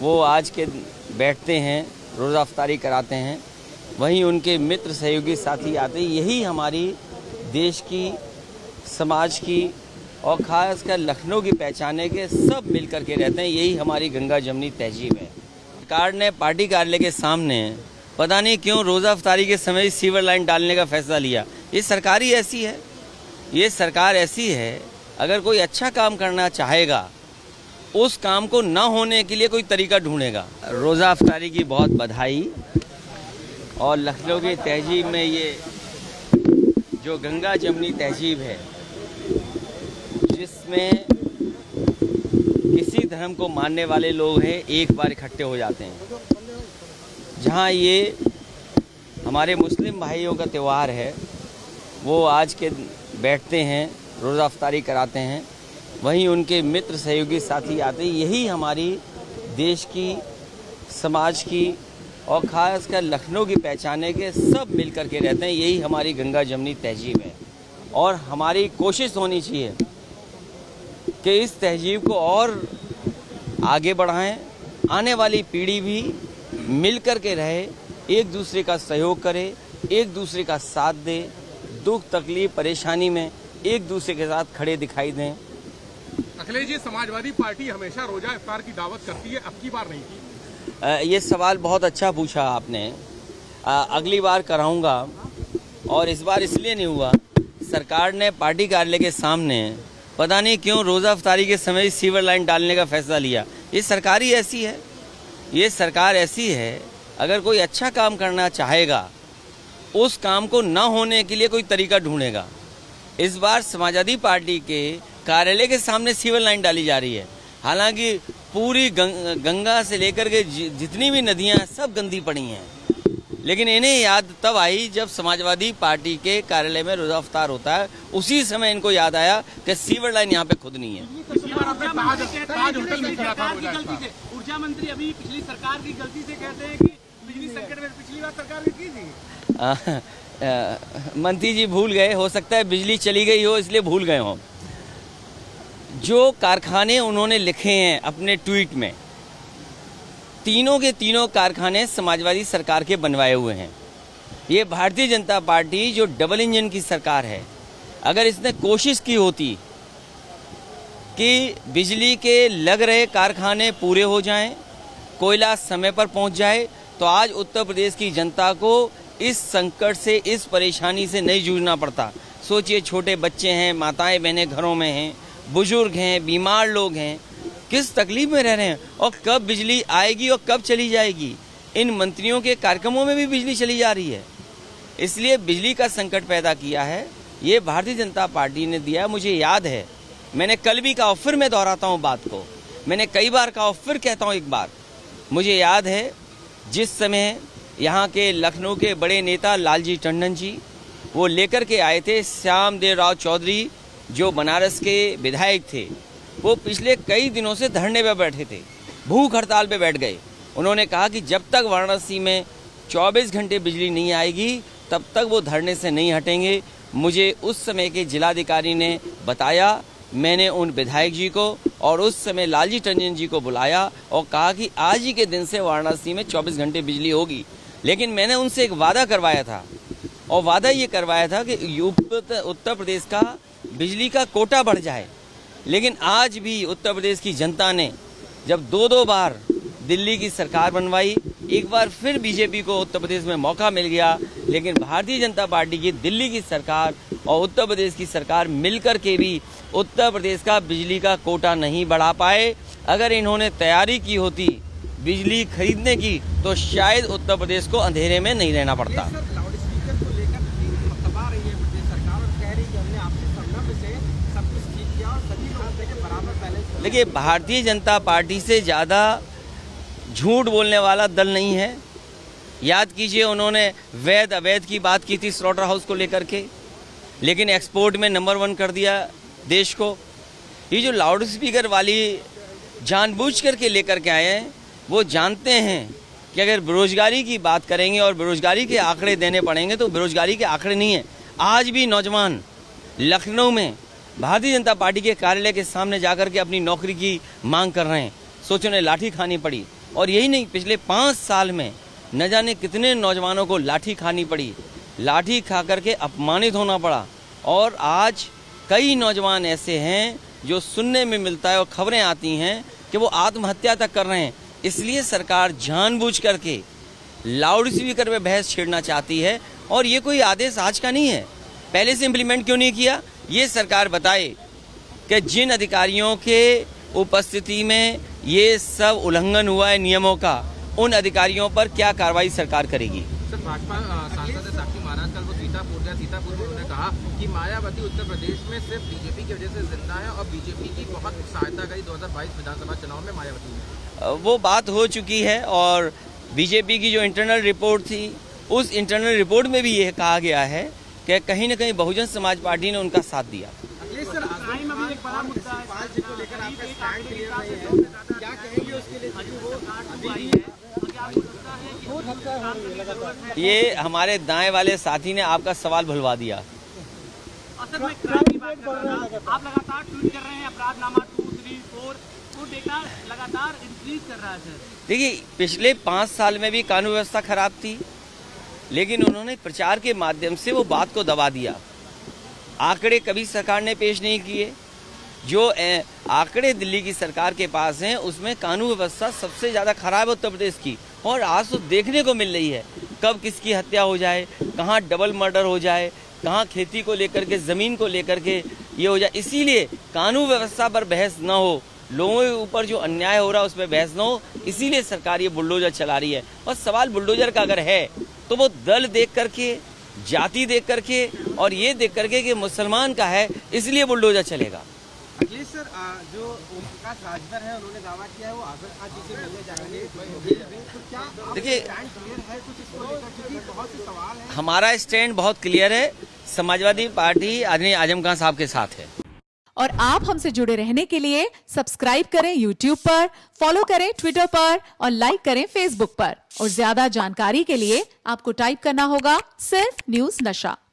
वो आज के बैठते हैं, रोज़ा अफ्तारी कराते हैं, वहीं उनके मित्र सहयोगी साथी आते हैं। यही हमारी देश की, समाज की और ख़ासकर लखनऊ की पहचान है कि सब मिल कर के रहते हैं। यही हमारी गंगा जमनी तहजीब है। सरकार ने पार्टी कार्यालय के सामने पता नहीं क्यों रोज़ा अफ्तारी के समय सीवर लाइन डालने का फैसला लिया। ये सरकार ही ऐसी है, ये सरकार ऐसी है। अगर कोई अच्छा काम करना चाहेगा, उस काम को न होने के लिए कोई तरीका ढूंढेगा। रोज़ा अफ्तारी की बहुत बधाई। और लखनऊ की तहजीब में ये जो गंगा जमनी तहजीब है, जिसमें किसी धर्म को मानने वाले लोग हैं, एक बार इकट्ठे हो जाते हैं। जहाँ ये हमारे मुस्लिम भाइयों का त्यौहार है, वो आज के बैठते हैं, रोज़ा अफ्तारी कराते हैं, वहीं उनके मित्र सहयोगी साथी आते हैं। यही हमारी देश की, समाज की और ख़ासकर लखनऊ की पहचान है कि सब मिल कर के रहते हैं। यही हमारी गंगा जमनी तहजीब है। और हमारी कोशिश होनी चाहिए कि इस तहजीब को और आगे बढ़ाएं, आने वाली पीढ़ी भी मिल कर के रहे, एक दूसरे का सहयोग करे, एक दूसरे का साथ दे, दुख तकलीफ परेशानी में एक दूसरे के साथ खड़े दिखाई दें। अखिलेश जी, समाजवादी पार्टी हमेशा रोजा इफ्तार की दावत करती है, अब की बार नहीं की। ये सवाल बहुत अच्छा पूछा आपने। अगली बार कराऊंगा। और इस बार इसलिए नहीं हुआ, सरकार ने पार्टी कार्यालय के सामने पता नहीं क्यों रोज़ा अफ्तारी के समय सीवर लाइन डालने का फैसला लिया। ये सरकार ही ऐसी है, ये सरकार ऐसी है। अगर कोई अच्छा काम करना चाहेगा, उस काम को न होने के लिए कोई तरीका ढूंढेगा। इस बार समाजवादी पार्टी के कार्यालय के सामने सीवर लाइन डाली जा रही है। हालांकि पूरी गंगा से लेकर के जितनी भी नदियां सब गंदी पड़ी हैं, लेकिन इन्हें याद तब आई जब समाजवादी पार्टी के कार्यालय में रोज़ा अफ्तार होता है। उसी समय इनको याद आया कि सीवर लाइन यहाँ पे खुदनी है। ऊर्जा मंत्री अभी पिछली सरकार की गलती से कहते हैं कि बिजली संकट में पिछली बार सरकार ने की थी। मंत्री जी भूल गए, हो सकता है बिजली चली गई हो इसलिए भूल गए हों। जो कारखाने उन्होंने लिखे हैं अपने ट्वीट में, तीनों के तीनों कारखाने समाजवादी सरकार के बनवाए हुए हैं। ये भारतीय जनता पार्टी जो डबल इंजन की सरकार है, अगर इसने कोशिश की होती कि बिजली के लग रहे कारखाने पूरे हो जाएं, कोयला समय पर पहुंच जाए, तो आज उत्तर प्रदेश की जनता को इस संकट से, इस परेशानी से नहीं जूझना पड़ता। सोचिए, छोटे बच्चे हैं, माताएं बहनें घरों में हैं, बुजुर्ग हैं, बीमार लोग हैं, किस तकलीफ में रह रहे हैं। और कब बिजली आएगी और कब चली जाएगी, इन मंत्रियों के कार्यक्रमों में भी बिजली चली जा रही है। इसलिए बिजली का संकट पैदा किया है, ये भारतीय जनता पार्टी ने दिया। मुझे याद है, मैंने कल भी कहा, फिर मैं दोहराता हूँ बात को, मैंने कई बार कहा, फिर कहता हूँ एक बार। मुझे याद है जिस समय यहाँ के लखनऊ के बड़े नेता लालजी टंडन जी वो लेकर के आए थे, श्याम देव राव चौधरी जो बनारस के विधायक थे, वो पिछले कई दिनों से धरने पर बैठे थे, भूख हड़ताल पे बैठ गए। उन्होंने कहा कि जब तक वाराणसी में 24 घंटे बिजली नहीं आएगी तब तक वो धरने से नहीं हटेंगे। मुझे उस समय के जिलाधिकारी ने बताया, मैंने उन विधायक जी को और उस समय लालजी टंडन जी को बुलाया और कहा कि आज ही के दिन से वाराणसी में 24 घंटे बिजली होगी। लेकिन मैंने उनसे एक वादा करवाया था, और वादा ये करवाया था कि उत्तर प्रदेश का बिजली का कोटा बढ़ जाए। लेकिन आज भी उत्तर प्रदेश की जनता ने जब दो बार दिल्ली की सरकार बनवाई, एक बार फिर बीजेपी को उत्तर प्रदेश में मौका मिल गया, लेकिन भारतीय जनता पार्टी की दिल्ली की सरकार और उत्तर प्रदेश की सरकार मिलकर के भी उत्तर प्रदेश का बिजली का कोटा नहीं बढ़ा पाए। अगर इन्होंने तैयारी की होती बिजली खरीदने की, तो शायद उत्तर प्रदेश को अंधेरे में नहीं रहना पड़ता। देखिए, भारतीय जनता पार्टी से ज़्यादा झूठ बोलने वाला दल नहीं है। याद कीजिए, उन्होंने वैध अवैध की बात की थी स्लॉटर हाउस को लेकर के, लेकिन एक्सपोर्ट में नंबर 1 कर दिया देश को। ये जो लाउड स्पीकर वाली जानबूझ करके लेकर के आए हैं, वो जानते हैं कि अगर बेरोजगारी की बात करेंगे और बेरोजगारी के आंकड़े देने पड़ेंगे तो बेरोजगारी के आंकड़े नहीं है। आज भी नौजवान लखनऊ में भारतीय जनता पार्टी के कार्यालय के सामने जाकर के अपनी नौकरी की मांग कर रहे हैं। सोचो, उन्हें लाठी खानी पड़ी, और यही नहीं, पिछले 5 साल में न जाने कितने नौजवानों को लाठी खानी पड़ी, लाठी खा करके अपमानित होना पड़ा। और आज कई नौजवान ऐसे हैं जो सुनने में मिलता है और खबरें आती हैं कि वो आत्महत्या तक कर रहे हैं। इसलिए सरकार जानबूझ करके लाउड स्पीकर पे बहस छेड़ना चाहती है। और ये कोई आदेश आज का नहीं है, पहले से इम्प्लीमेंट क्यों नहीं किया? ये सरकार बताए कि जिन अधिकारियों के उपस्थिति में ये सब उल्लंघन हुआ है नियमों का, उन अधिकारियों पर क्या कार्रवाई सरकार करेगी। सर, भाजपा सांसद साक्षी महाराज कल वो सीतापुर गया, सीतापुर में उन्होंने कहा कि मायावती उत्तर प्रदेश में सिर्फ बीजेपी की वजह से जिंदा है और बीजेपी की बहुत सहायता करी 2022 विधानसभा चुनाव में मायावती ने। वो बात हो चुकी है और बीजेपी की जो इंटरनल रिपोर्ट थी, उस इंटरनल रिपोर्ट में भी यह कहा गया है कि कहीं न कहीं बहुजन समाज पार्टी ने उनका साथ दिया। सर, क्राइम अभी एक बड़ा मुद्दा है, को लेकर आपका स्टैंड क्लियर नहीं है, क्या कहेंगे उसके लिए? ये हमारे दाएं वाले साथी ने आपका सवाल भुलवा दिया। सर, मैं क्राइम की बात कर रहा था, आप लगातार ट्वीट कर रहे हैं अपराधनामा 2, 3, 4, वो डेटा लगातार इंक्रीज कर रहा है। सर, देखिए, पिछले 5 साल में भी कानून व्यवस्था खराब थी, लेकिन उन्होंने प्रचार के माध्यम से वो बात को दबा दिया। आंकड़े कभी सरकार ने पेश नहीं किए। जो आंकड़े दिल्ली की सरकार के पास हैं, उसमें कानून व्यवस्था सबसे ज़्यादा खराब है उत्तर प्रदेश की। और आज तो देखने को मिल रही है कब किसकी हत्या हो जाए, कहाँ डबल मर्डर हो जाए, कहाँ खेती को लेकर के, ज़मीन को लेकर के ये हो जाए। इसीलिए कानून व्यवस्था पर बहस न हो, लोगों के ऊपर जो अन्याय हो रहा है उस पर बहस न हो, इसीलिए सरकार ये बुलडोजर चला रही है। और सवाल बुलडोजर का अगर है तो वो दल देख करके, जाति देख करके और ये देख करके कि मुसलमान का है, इसलिए बुलडोजर चलेगा। अखिलेश सर, जो ओम प्रकाश राजभर है, उन्होंने दावा किया है वो आजम खान जी से मिलने जाएंगे, तो क्या देखिए, स्टैंड क्लियर है कुछ इसको लेकर? क्योंकि बहुत से सवाल हैं। हमारा स्टैंड बहुत क्लियर है, समाजवादी पार्टी आदरणीय आजम खान साहब के साथ है। और आप हमसे जुड़े रहने के लिए सब्सक्राइब करें YouTube पर, फॉलो करें Twitter पर और लाइक करें Facebook पर। और ज्यादा जानकारी के लिए आपको टाइप करना होगा सिर्फ न्यूज नशा।